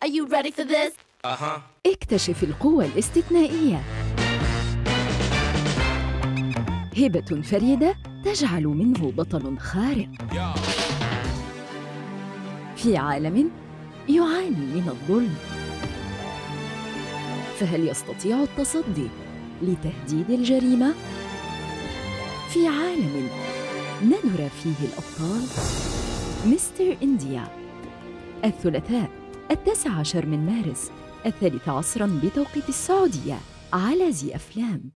Are you ready for this? اكتشف القوة الاستثنائية. هبة فريدة تجعل منه بطل خارق في عالم يعاني من الظلم. فهل يستطيع التصدي لتهديد الجريمة؟ في عالم ندر فيه الأبطال. مستر إنديا، الثلاثاء 19 من مارس 13 بتوقيت السعودية على زي أفلام.